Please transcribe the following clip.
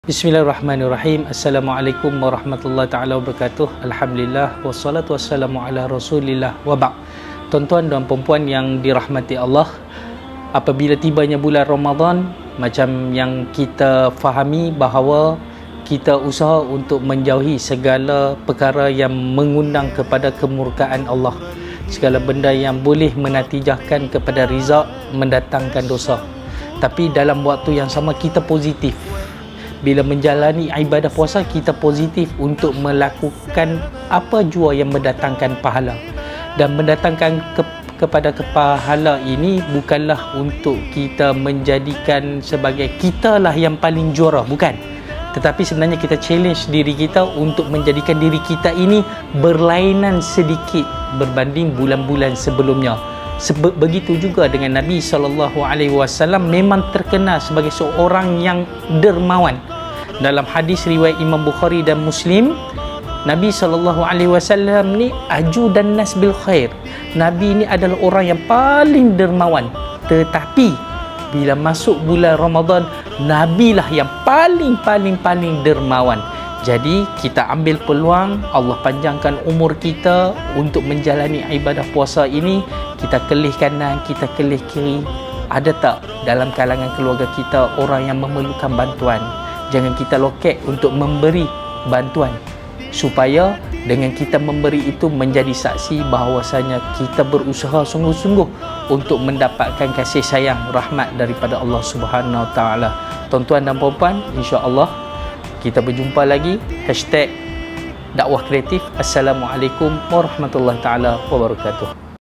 Bismillahirrahmanirrahim. Assalamualaikum warahmatullahi taala wabarakatuh. Alhamdulillah wassalatu wassalamu ala Rasulillah wa ba'd. Tuan-tuan dan puan-puan yang dirahmati Allah, apabila tibanya bulan Ramadan, macam yang kita fahami bahawa kita usaha untuk menjauhi segala perkara yang mengundang kepada kemurkaan Allah, segala benda yang boleh menatijahkan kepada rizaq, mendatangkan dosa. Tapi dalam waktu yang sama kita positif. Bila menjalani ibadah puasa, kita positif untuk melakukan apa jua yang mendatangkan pahala. Dan mendatangkan kepada pahala ini bukanlah untuk kita menjadikan sebagai kitalah yang paling juara, bukan. Tetapi sebenarnya kita challenge diri kita untuk menjadikan diri kita ini berlainan sedikit berbanding bulan-bulan sebelumnya. Begitu juga dengan Nabi SAW, memang terkenal sebagai seorang yang dermawan. Dalam hadis riwayat Imam Bukhari dan Muslim, Nabi SAW ni ajudan nas bil khair. Nabi ni adalah orang yang paling dermawan. Tetapi bila masuk bulan Ramadan, Nabi lah yang paling dermawan. Jadi kita ambil peluang, Allah panjangkan umur kita untuk menjalani ibadah puasa ini. Kita kelih kanan, kita kelih kiri. Ada tak dalam kalangan keluarga kita orang yang memerlukan bantuan? Jangan kita lokek untuk memberi bantuan, supaya dengan kita memberi itu menjadi saksi bahawasanya kita berusaha sungguh-sungguh untuk mendapatkan kasih sayang, rahmat daripada Allah Subhanahu Wa Taala. Tuan-tuan dan puan-puan, insya-Allah kita berjumpa lagi. #dakwah kreatif. Assalamualaikum warahmatullahi taala wabarakatuh.